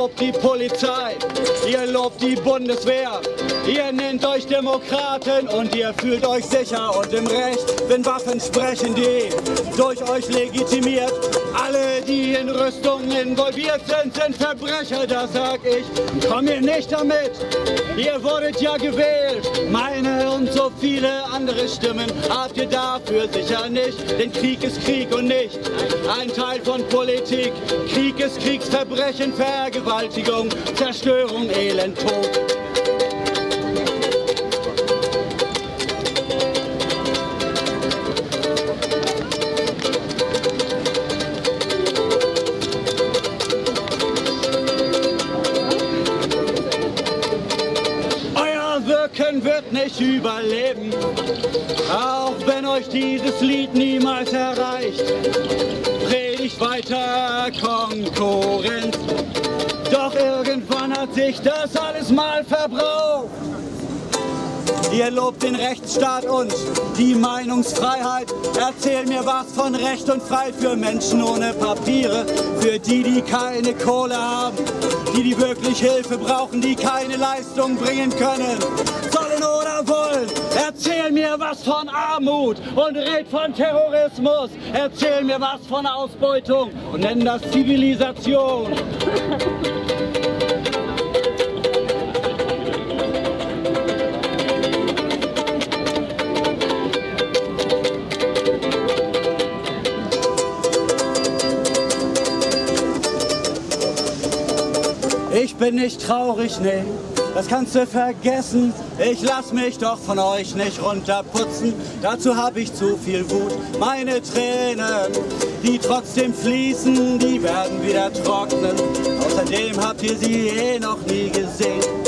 lobt die Polizei, ihr lobt die Bundeswehr, ihr nennt euch Demokraten und ihr fühlt euch sicher und im Recht, wenn Waffen sprechen, die durch euch legitimiert. Alle, die in Rüstungen involviert sind, sind Verbrecher, das sag ich. Komm ihr nicht damit, ihr wurdet ja gewählt. Meine und so viele andere Stimmen habt ihr dafür sicher nicht. Denn Krieg ist Krieg und nicht ein Teil von Politik. Krieg ist Kriegsverbrechen, Vergewaltigung, Zerstörung, Elend, Tod. Wird nicht überleben, auch wenn euch dieses Lied niemals erreicht. Predigt weiter Konkurrenz, doch irgendwann hat sich das alles mal verbraucht. Ihr lobt den Rechtsstaat und die Meinungsfreiheit. Erzähl mir was von Recht und Freiheit für Menschen ohne Papiere, für die, die keine Kohle haben, die wirklich Hilfe brauchen, die keine Leistung bringen können, sollen oder wollen. Erzähl mir was von Armut und red von Terrorismus. Erzähl mir was von Ausbeutung und nenn das Zivilisation. Ich bin nicht traurig, nee, das kannst du vergessen. Ich lass mich doch von euch nicht runterputzen, dazu hab ich zu viel Wut. Meine Tränen, die trotzdem fließen, die werden wieder trocknen. Außerdem habt ihr sie eh noch nie gesehen.